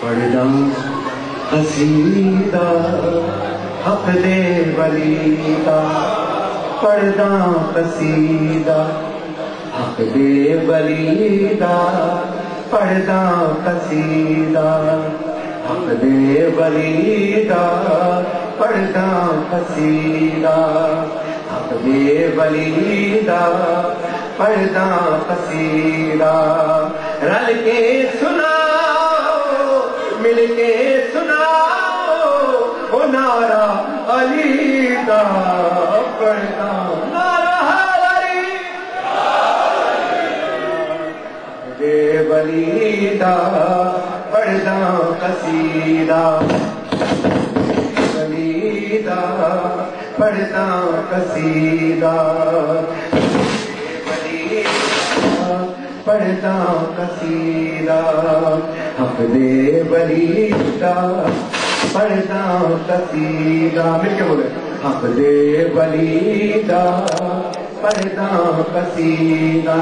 پڑھدا قصیدہ حق دے ولی دا، پڑھدا قصیدہ حق دے ولی دا، پڑھدا قصیدہ حق دے ولی دا، پڑھدا قصیدہ حق دے ولی دا، پڑھدا قصیدہ رل کے سناؤ مل کے سناؤ او نعرہ علی دا، پڑھدا نعرہ علی دے ولی دا، پڑھدا قصیدہ ولی دا، پڑھدا قصیدہ ولی دا، پڑھدا قصیدہ حق دے ولی دا، پڑھدا قصیدہ مل کے بولے حق دے ولی دا، پڑھدا قصیدہ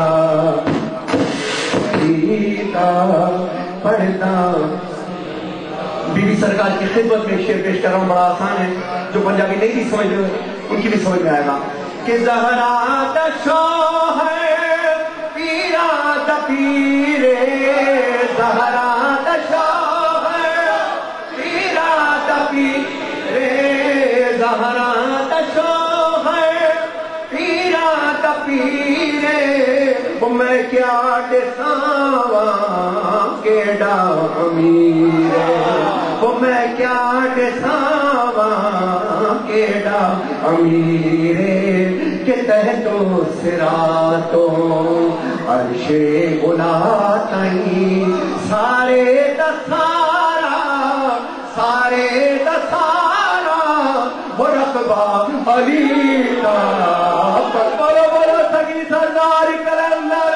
ولی دا، پڑھدا بی بی سرکار کی خدمت میں شعر پیش کر رہا ہوں، بڑا آسان ہے، جو پنجابی نہیں بھی سمجھ ان کی بھی سمجھ میں آئے گا کہ زہرا دا شوہر پیرا دا پیرے، زہرا دا شوہر پیرا دا پیرے، زہرا دا شوہر پیرا دا پیرے، وہ میں کیا ڈساواں کیڑا امیر ہے، وہ میں کیا ڈساواں کیڑا امیر ہے، کہ تحتو صراطو عرش اولا تائیں سارے دا سارا، سارے دا سارا وہ رقبہ علی دا، بولو بولو سگی سردار کلندر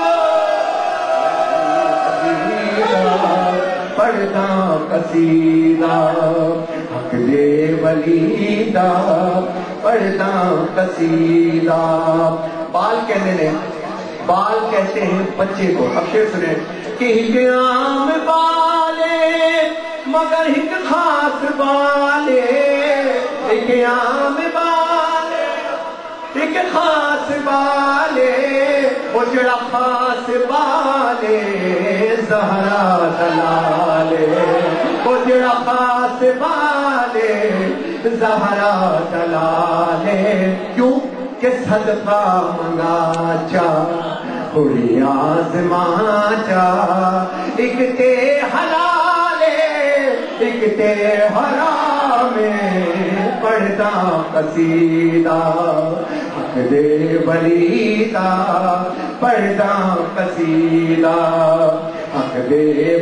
پڑھدا قصیدہ حق دے ولی دا، پڑھدا قصیدہ بال کہتے ہیں، بال کہتے ہیں بچے کو، اب شعر سنیں کہ ہک عام بالے مگر ہک خاص بالے، ہک عام بالے ہک خاص بالے، وہ جڑا خاص بالے زہرا دلالے، وہ جڑا خاص بالے زہرا دلالے، کیوں کہ صدقہ منگا چا ہوئی آزماں چا، ایک تے حلالے ایک تے حرامے، پڑھدا قصیدہ حق دے ولی دا، پڑھدا قصیدہ حق دے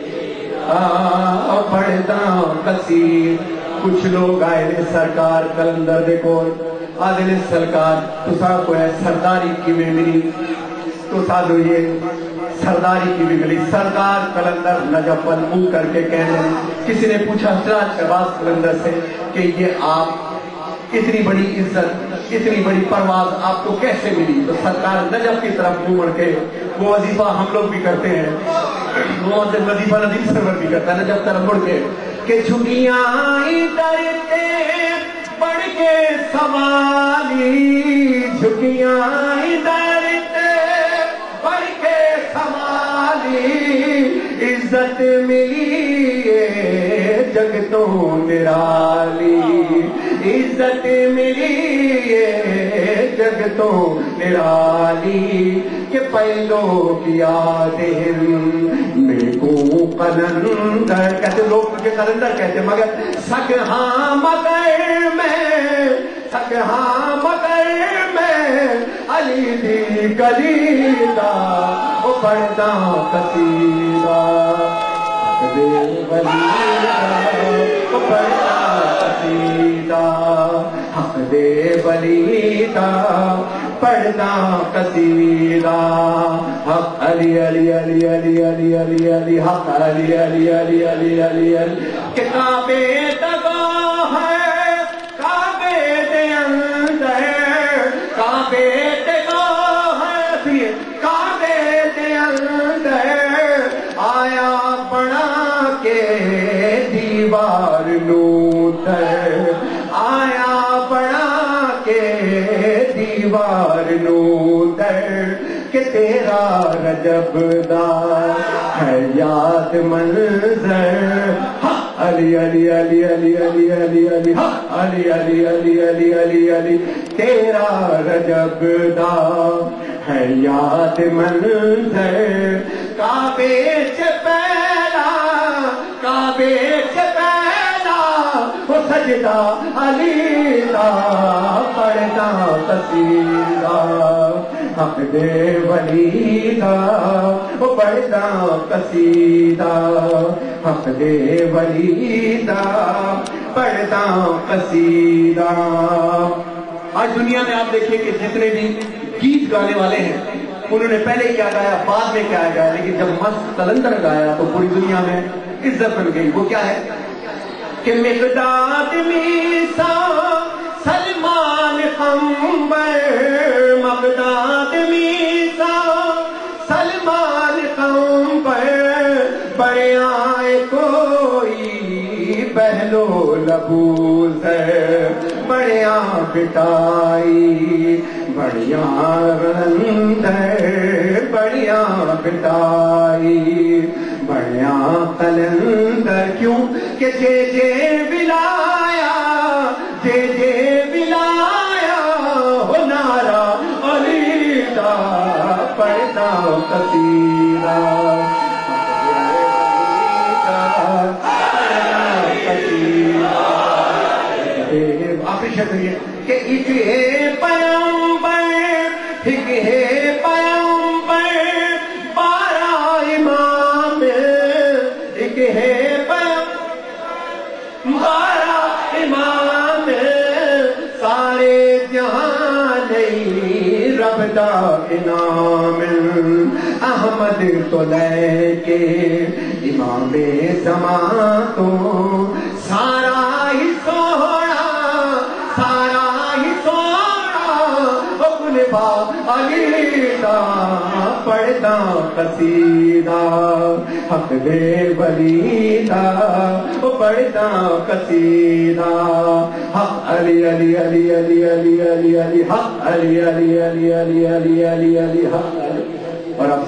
پڑھدا قصیدہ۔ کچھ لوگ آئے نے سرکار کلندر دے کول، آدھے نے سرکار تساں کو ہے سرداری کی میں ملی، تو سادو یہ سرداری کی بھی ملی، سرکار کلندر نجف منہ کر کے کہنے، کسی نے پوچھا سراج شہباز کلندر سے کہ یہ آپ اتنی بڑی عزت اتنی بڑی پرواز آپ کو کیسے ملی؟ تو سرکار نجف کی طرف منہ مڑ کے، وہ وظیفہ ہم لوگ بھی کرتے ہیں، وہ وظیفہ ندیم سرور بھی کرتا ہے، نجف طرف مڑ کے کہ جھگیاں ڈرتے پڑھ کے سوالی، جھگیاں ڈرتے پڑھ کے سوالی، عزت ملی جگ تو نرالی، عزت ملی جگ تو نرالی، کہ پہلو کیا دن میرے کو قلندر کہتے، لوگ مجھے قلندر کہتے، مگر سکھاں مگر میں، سکھاں مگر میں علی دی گلی دا، وہ پڑھدا قصیدہ حق دے ولی دا، وہ پڑھدا قصیدہ حق دے ولی دا، پڑھدا قصیدہ حق علی علی علی علی علی علی علی حق علی علی علی علی علی علی، کہ کعبے تگاہ ہے کعبے دے اندر، کعبے تگاہ ہے کعبے دے اندر، آیا بڑا کے دیوار نوتر آیا بڑا کے دیوار نوتر کہ تیرا رجب دا ہے یاد منظر علی علی علی علی علی علی علی علی علی علی علی علی علی تیرا رجب دا ہے یاد منظر کعبے سے پہلا کعبے سے پہلا وہ سجدہ علی دا پڑھنا قصیدہ حق دے ولی دا وہ پڑھنا قصیدہ حق دے ولی دا پڑھنا قصیدہ. آج دنیا میں آپ دیکھیں کہ جتنے بھی گیت گانے والے ہیں انہوں نے پہلے کیا گایا بعد میں کیا گایا, لیکن جب مست قلندر گایا تو پوری دنیا میں عزت مل گئی. وہ کیا ہے کہ مقداد میسا سلمان قمبر مقداد میسا سلمان قمبر بڑے آئے کوئی بہلو لبوزر بڑیا بٹائی بڑیا قلندر بڑیا بٹائی بڑیا قلندر کیوں کہ جے جے بلایا جے جے بلایا ہو نعرہ علی دا پڑھنا قصیدہ آخری شکل یہ کہ ایک ہے پیغمبر ایک ہے پیغمبر 12 امام ایک ہے 12 امام سارے جہاں نہیں رب دا انعام احمد تو لے کے امام زمان تو سارا ہی سوڑا سارا ہی سوڑا اپنے باپ علی دا پڑھنا قصیدہ حق دے ولی دا پڑھنا قصیدہ حق علی علی علی علی علی علی علی حق علی علی علی علی علی علی علی حق علی. اور اب